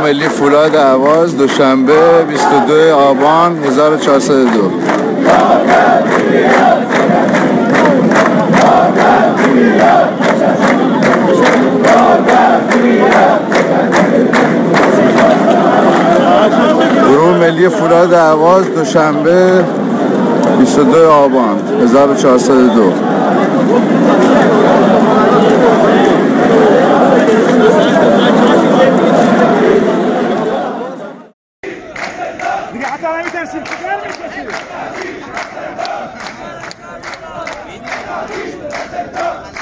ملی فولاد اهواز دوشنبه 22 آبان 1402. گروه ملی فولاد اهواز دوشنبه 22 آبان 1402. دیگه حتی نمی‌ترسیم چیکار می‌کنی؟